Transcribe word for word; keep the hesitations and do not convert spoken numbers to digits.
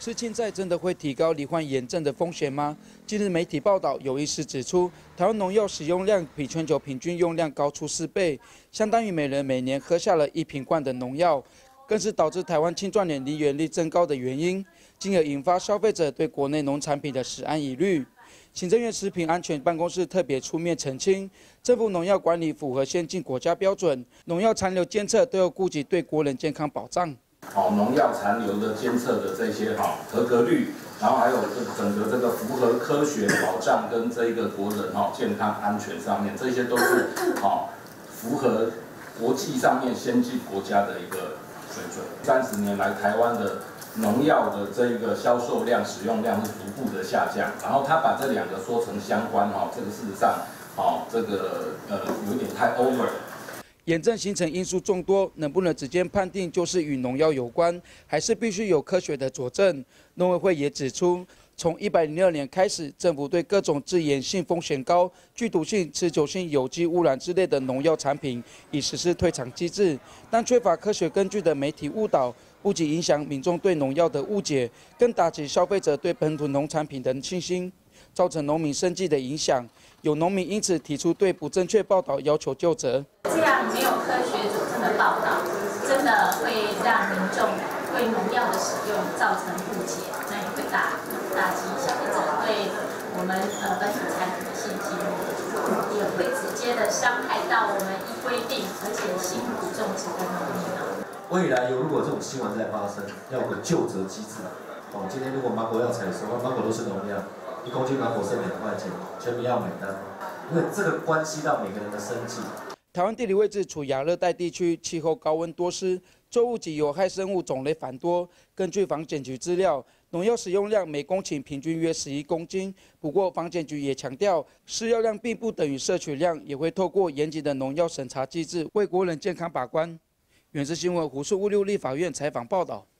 吃青菜真的会提高罹患炎症的风险吗？近日媒体报道，有医师指出，台湾农药使用量比全球平均用量高出四倍，相当于每人每年喝下了一瓶罐的农药，更是导致台湾青壮年离园率增高的原因，进而引发消费者对国内农产品的食安疑虑。行政院食品安全办公室特别出面澄清，政府农药管理符合先进国家标准，农药残留监测都要顾及对国人健康保障。 好，农药残留的监测的这些哈合格率，然后还有这整个这个符合科学保障跟这一个国人哈健康安全上面，这些都是好符合国际上面先进国家的一个水准。三十年来，台湾的农药的这一个销售量、使用量是逐步的下降，然后他把这两个说成相关哈，这个事实上好这个呃有点太 over。 炎症形成因素众多，能不能直接判定就是与农药有关，还是必须有科学的佐证？农委会也指出，从一百零二年开始，政府对各种致炎性风险高、剧毒性、持久性有机污染之类的农药产品，已实施退场机制，但缺乏科学根据的媒体误导，不仅影响民众对农药的误解，更打击消费者对本土农产品的信心，造成农民生计的影响。有农民因此提出对不正确报道要求究责。 这样没有科学佐证的报道，真的会让民众对农药的使用造成误解，那也会打打击消费者对我们呃本土产品的信心，也会直接的伤害到我们依规定而且辛苦种植的农民啊。 未来有如果这种新闻在发生，要有个究责机制。哦，今天如果芒果要采收，芒果都是农药，一公斤芒果剩两块钱，全民要买单，因为这个关系到每个人的生计。 台湾地理位置处亚热带地区，气候高温多湿，作物及有害生物种类繁多。根据防检局资料，农药使用量每公顷平均约十一公斤。不过，防检局也强调，施药量并不等于摄取量，也会透过严谨的农药审查机制，为国人健康把关。原视新闻胡树物六立法院采访报道。